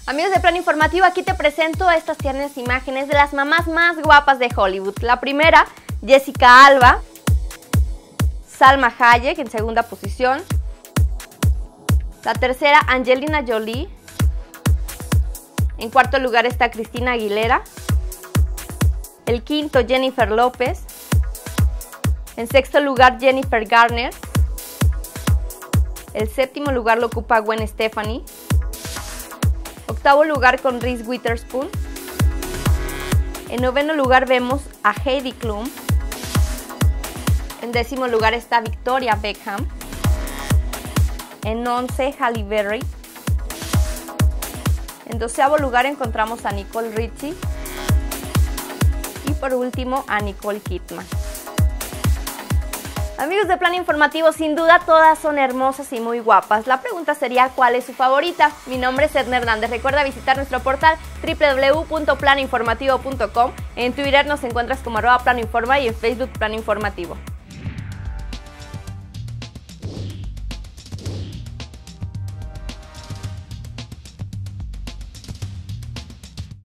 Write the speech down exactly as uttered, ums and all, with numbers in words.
Amigos de Plan Informativo, aquí te presento estas tiernas imágenes de las mamás más guapas de Hollywood. La primera, Jessica Alba, Salma Hayek en segunda posición. La tercera, Angelina Jolie. En cuarto lugar está Christina Aguilera. El quinto, Jennifer López. En sexto lugar, Jennifer Garner. El séptimo lugar lo ocupa Gwen Stefani. Octavo lugar con Reese Witherspoon. En noveno lugar vemos a Heidi Klum. En décimo lugar está Victoria Beckham. En once, Halle Berry. En doceavo lugar encontramos a Nicole Richie. Y por último a Nicole Kidman. Amigos de Plan Informativo, sin duda todas son hermosas y muy guapas. La pregunta sería, ¿cuál es su favorita? Mi nombre es Edna Hernández. Recuerda visitar nuestro portal doble u doble u doble u punto plan informativo punto com. En Twitter nos encuentras como arroba planoinforma y en Facebook Plan Informativo.